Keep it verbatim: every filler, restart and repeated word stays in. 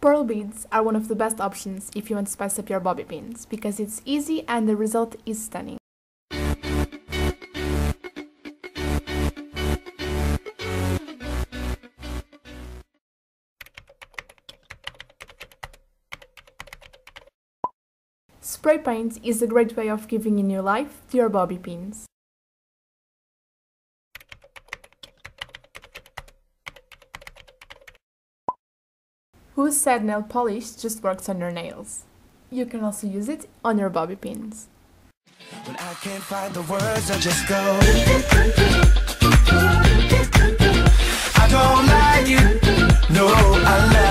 Pearl beads are one of the best options if you want to spice up your bobby pins, because it's easy and the result is stunning. Spray paint is a great way of giving a new life to your bobby pins. Who said nail polish just works on your nails? You can also use it on your bobby pins. When I can't find the words, I just go. I don't like it, no, I like